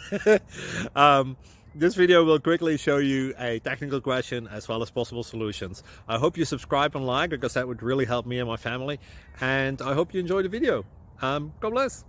This video will quickly show you a technical question as well as possible solutions. I hope you subscribe and like, because that would really help me and my family. And I hope you enjoy the video. God bless.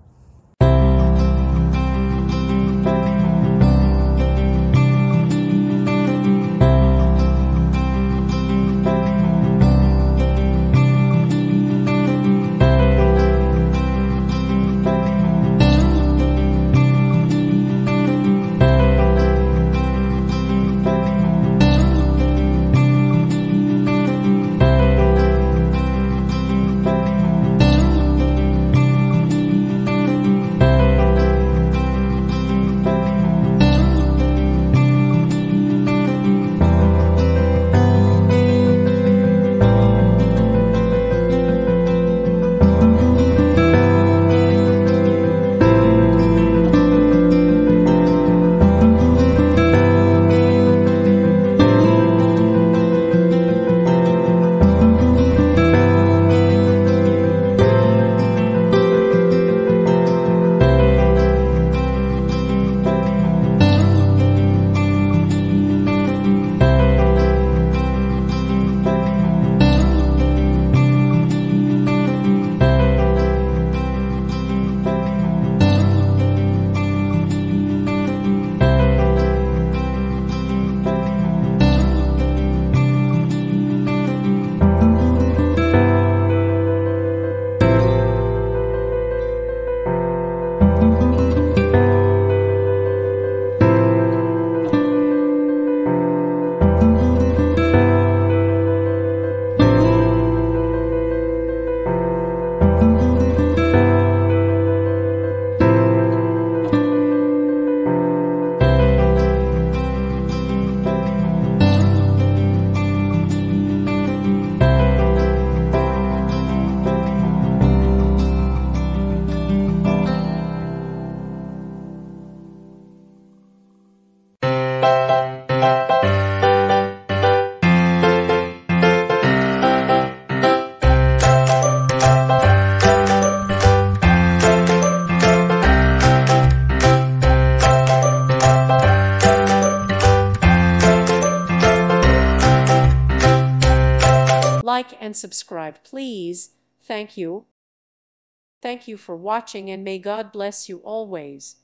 Like and subscribe, please. Thank you. Thank you for watching, and may God bless you always.